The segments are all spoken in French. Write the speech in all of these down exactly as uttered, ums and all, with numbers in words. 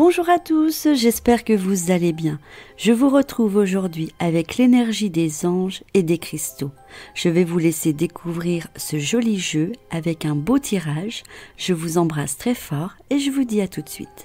Bonjour à tous, j'espère que vous allez bien. Je vous retrouve aujourd'hui avec l'énergie des anges et des cristaux. Je vais vous laisser découvrir ce joli jeu avec un beau tirage. Je vous embrasse très fort et je vous dis à tout de suite.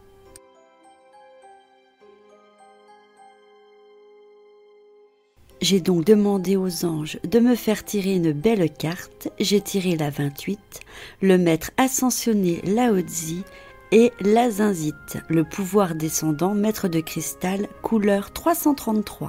J'ai donc demandé aux anges de me faire tirer une belle carte. J'ai tiré la vingt-huit, le maître ascensionné Lao-Tzu et la Zinzite, le pouvoir descendant, maître de cristal, couleur trois cent trente-trois.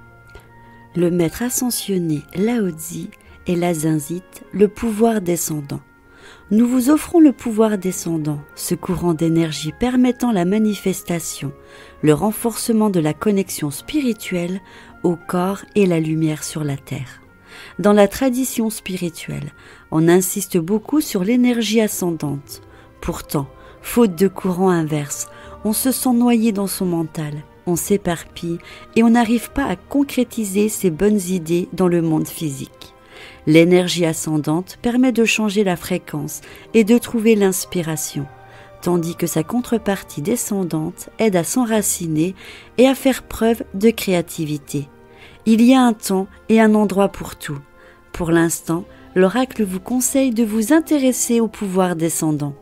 Le maître ascensionné Lao-Tzu et la Zinzite, le pouvoir descendant. Nous vous offrons le pouvoir descendant, ce courant d'énergie permettant la manifestation, le renforcement de la connexion spirituelle au corps et la lumière sur la terre. Dans la tradition spirituelle, on insiste beaucoup sur l'énergie ascendante. Pourtant, faute de courant inverse, on se sent noyé dans son mental, on s'éparpille et on n'arrive pas à concrétiser ses bonnes idées dans le monde physique. L'énergie ascendante permet de changer la fréquence et de trouver l'inspiration, tandis que sa contrepartie descendante aide à s'enraciner et à faire preuve de créativité. Il y a un temps et un endroit pour tout. Pour l'instant, l'oracle vous conseille de vous intéresser au pouvoir descendant.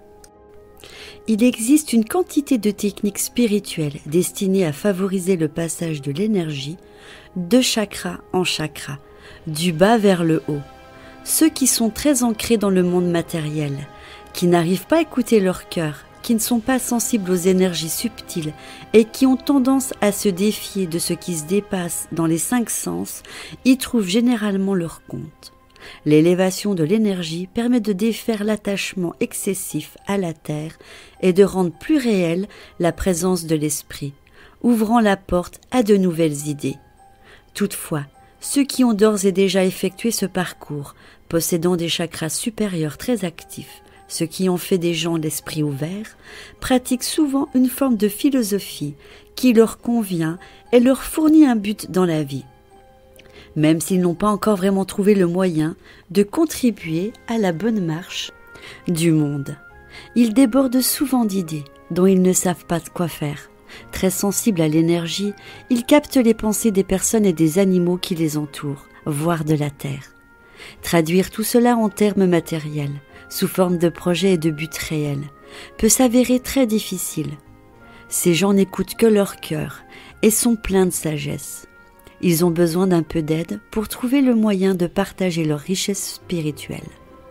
Il existe une quantité de techniques spirituelles destinées à favoriser le passage de l'énergie de chakra en chakra, du bas vers le haut. Ceux qui sont très ancrés dans le monde matériel, qui n'arrivent pas à écouter leur cœur, qui ne sont pas sensibles aux énergies subtiles et qui ont tendance à se défier de ce qui se dépasse dans les cinq sens, y trouvent généralement leur compte. L'élévation de l'énergie permet de défaire l'attachement excessif à la terre et de rendre plus réelle la présence de l'esprit, ouvrant la porte à de nouvelles idées. Toutefois, ceux qui ont d'ores et déjà effectué ce parcours, possédant des chakras supérieurs très actifs, ceux qui ont fait des gens l'esprit ouvert, pratiquent souvent une forme de philosophie qui leur convient et leur fournit un but dans la vie, même s'ils n'ont pas encore vraiment trouvé le moyen de contribuer à la bonne marche du monde. Ils débordent souvent d'idées dont ils ne savent pas quoi faire. Très sensibles à l'énergie, ils captent les pensées des personnes et des animaux qui les entourent, voire de la terre. Traduire tout cela en termes matériels, sous forme de projets et de buts réels, peut s'avérer très difficile. Ces gens n'écoutent que leur cœur et sont pleins de sagesse. Ils ont besoin d'un peu d'aide pour trouver le moyen de partager leur richesse spirituelle.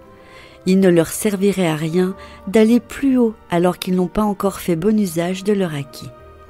Il ne leur servirait à rien d'aller plus haut alors qu'ils n'ont pas encore fait bon usage de leur acquis.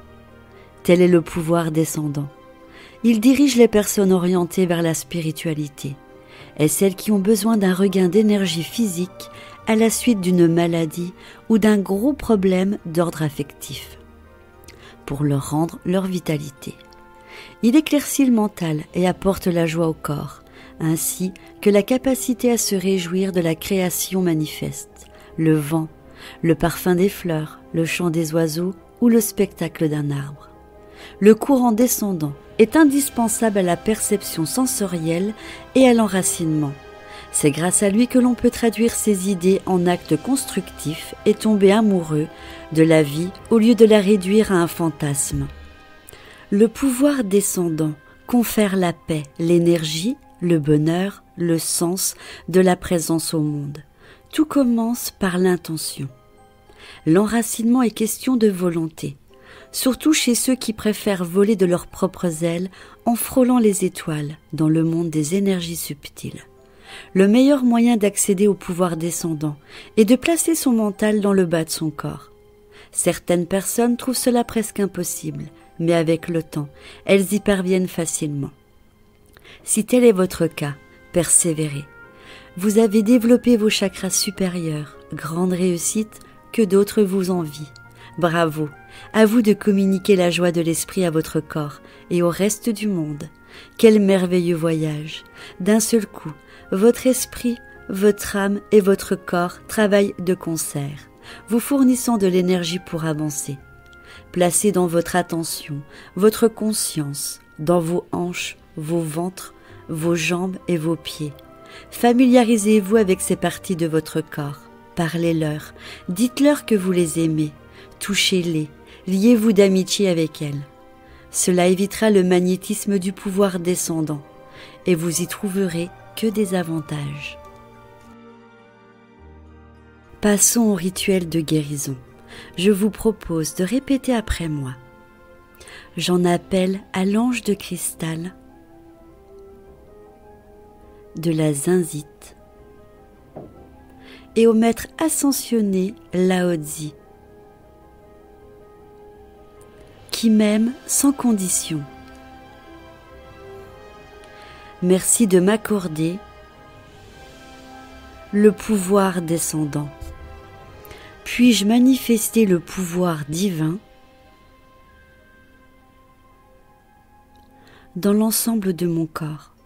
Tel est le pouvoir descendant. Il dirige les personnes orientées vers la spiritualité et celles qui ont besoin d'un regain d'énergie physique à la suite d'une maladie ou d'un gros problème d'ordre affectif, pour leur rendre leur vitalité. Il éclaircit le mental et apporte la joie au corps, ainsi que la capacité à se réjouir de la création manifeste, le vent, le parfum des fleurs, le chant des oiseaux ou le spectacle d'un arbre. Le courant descendant est indispensable à la perception sensorielle et à l'enracinement. C'est grâce à lui que l'on peut traduire ses idées en actes constructifs et tomber amoureux de la vie au lieu de la réduire à un fantasme. Le pouvoir descendant confère la paix, l'énergie, le bonheur, le sens de la présence au monde. Tout commence par l'intention. L'enracinement est question de volonté, surtout chez ceux qui préfèrent voler de leurs propres ailes en frôlant les étoiles dans le monde des énergies subtiles. Le meilleur moyen d'accéder au pouvoir descendant est de placer son mental dans le bas de son corps. Certaines personnes trouvent cela presque impossible, mais avec le temps, elles y parviennent facilement. Si tel est votre cas, persévérez. Vous avez développé vos chakras supérieurs, grande réussite que d'autres vous envient. Bravo, à vous de communiquer la joie de l'esprit à votre corps et au reste du monde. Quel merveilleux voyage! D'un seul coup, votre esprit, votre âme et votre corps travaillent de concert, vous fournissant de l'énergie pour avancer. Placez dans votre attention, votre conscience, dans vos hanches, vos ventres, vos jambes et vos pieds. Familiarisez-vous avec ces parties de votre corps. Parlez-leur, dites-leur que vous les aimez. Touchez-les, liez-vous d'amitié avec elles. Cela évitera le magnétisme du pouvoir descendant et vous y trouverez que des avantages. Passons au rituel de guérison. Je vous propose de répéter après moi. J'en appelle à l'ange de cristal, de la zincite et au maître ascensionné Lao-Tzu, qui m'aime sans condition. Merci de m'accorder le pouvoir descendant. Puis-je manifester le pouvoir divin dans l'ensemble de mon corps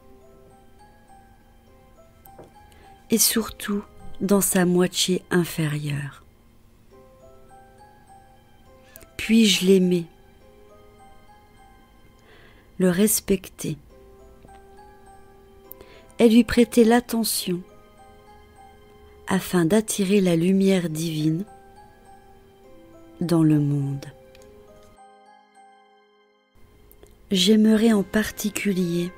et surtout dans sa moitié inférieure. Puis-je l'aimer, le respecter et lui prêter l'attention afin d'attirer la lumière divine dans le monde. J'aimerais en particulier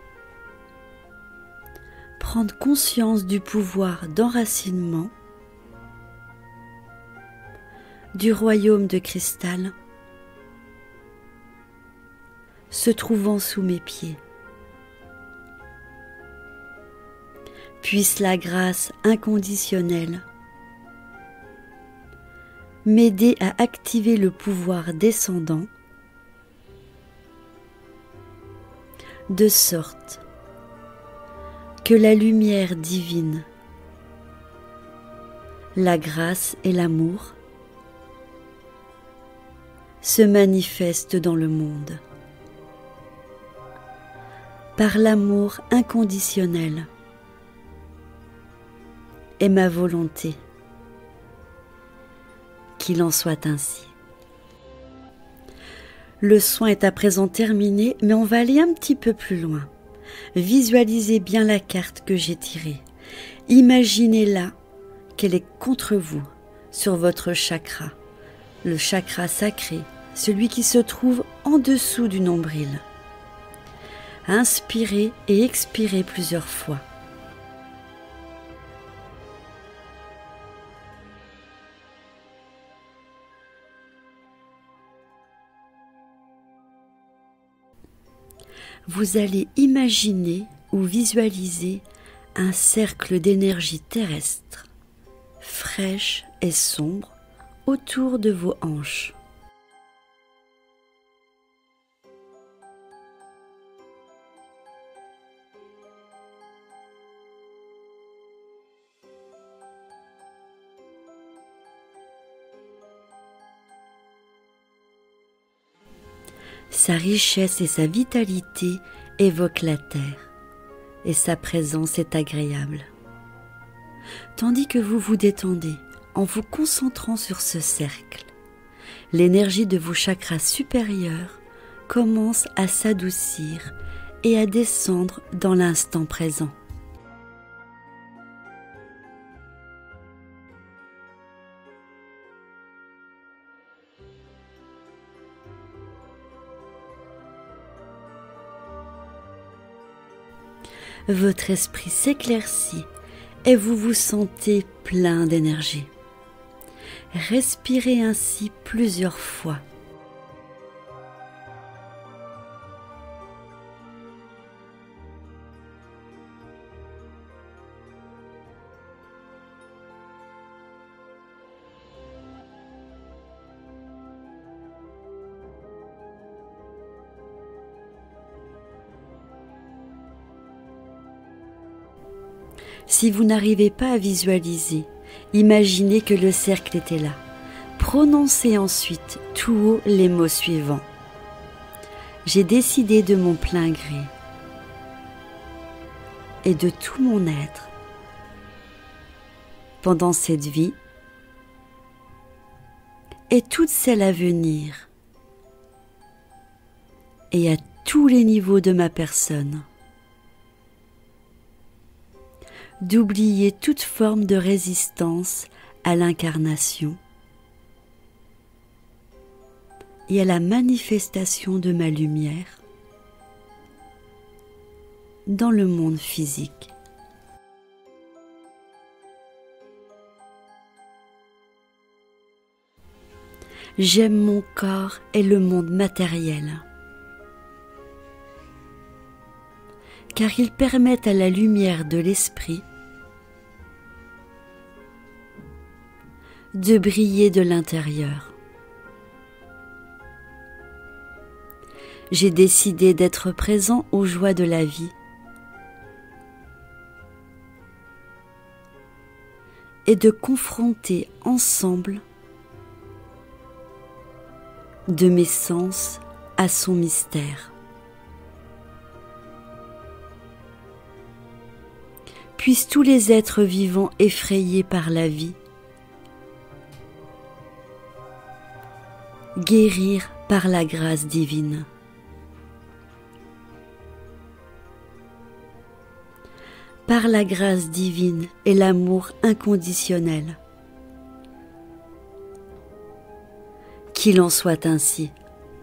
prendre conscience du pouvoir d'enracinement du royaume de cristal se trouvant sous mes pieds. Puisse la grâce inconditionnelle m'aider à activer le pouvoir descendant de sorte que la lumière divine, la grâce et l'amour se manifestent dans le monde. Par l'amour inconditionnel et ma volonté, qu'il en soit ainsi. Le soin est à présent terminé, mais on va aller un petit peu plus loin. Visualisez bien la carte que j'ai tirée. Imaginez-la qu'elle est contre vous, sur votre chakra, le chakra sacré, celui qui se trouve en dessous du nombril. Inspirez et expirez plusieurs fois. Vous allez imaginer ou visualiser un cercle d'énergie terrestre, fraîche et sombre, autour de vos hanches. Sa richesse et sa vitalité évoquent la terre, et sa présence est agréable. Tandis que vous vous détendez en vous concentrant sur ce cercle, l'énergie de vos chakras supérieurs commence à s'adoucir et à descendre dans l'instant présent. Votre esprit s'éclaircit et vous vous sentez plein d'énergie. Respirez ainsi plusieurs fois. Si vous n'arrivez pas à visualiser, imaginez que le cercle était là. Prononcez ensuite tout haut les mots suivants. J'ai décidé de mon plein gré et de tout mon être pendant cette vie et toutes celles à venir et à tous les niveaux de ma personne, d'oublier toute forme de résistance à l'incarnation et à la manifestation de ma lumière dans le monde physique. J'aime mon corps et le monde matériel, car ils permettent à la lumière de l'esprit de briller de l'intérieur. J'ai décidé d'être présent aux joies de la vie et de confronter ensemble de mes sens à son mystère. Puissent tous les êtres vivants effrayés par la vie guérir par la grâce divine. Par la grâce divine et l'amour inconditionnel. Qu'il en soit ainsi.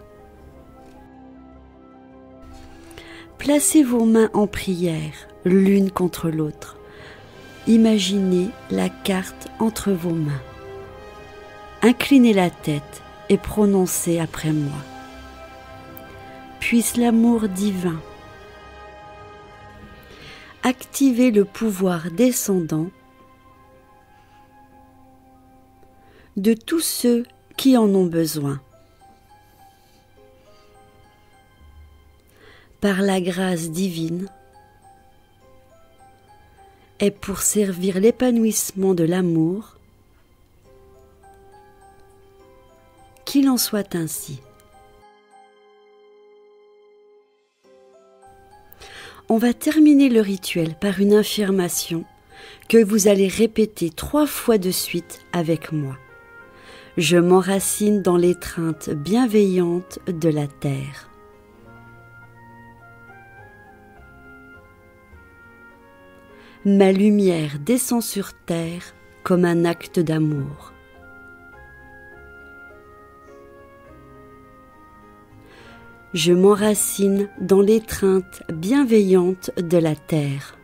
Placez vos mains en prière, l'une contre l'autre. Imaginez la carte entre vos mains. Inclinez la tête et prononcez après moi. Puisse l'amour divin activer le pouvoir descendant de tous ceux qui en ont besoin. Par la grâce divine et pour servir l'épanouissement de l'amour, qu'il en soit ainsi. On va terminer le rituel par une affirmation que vous allez répéter trois fois de suite avec moi. Je m'enracine dans l'étreinte bienveillante de la terre. Ma lumière descend sur terre comme un acte d'amour. Je m'enracine dans l'étreinte bienveillante de la terre.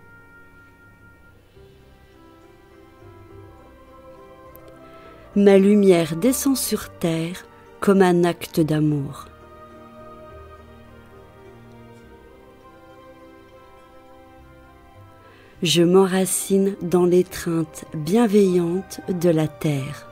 Ma lumière descend sur terre comme un acte d'amour. Je m'enracine dans l'étreinte bienveillante de la terre.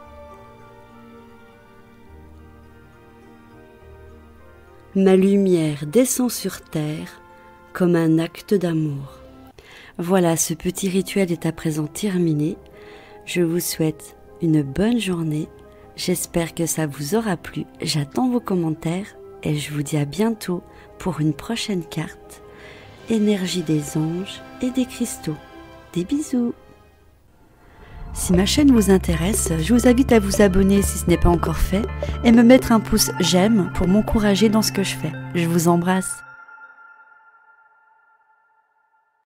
Ma lumière descend sur terre comme un acte d'amour. Voilà, ce petit rituel est à présent terminé. Je vous souhaite une bonne journée. J'espère que ça vous aura plu. J'attends vos commentaires et je vous dis à bientôt pour une prochaine carte. Énergie des anges et des cristaux. Des bisous. Si ma chaîne vous intéresse, je vous invite à vous abonner si ce n'est pas encore fait et me mettre un pouce j'aime pour m'encourager dans ce que je fais. Je vous embrasse.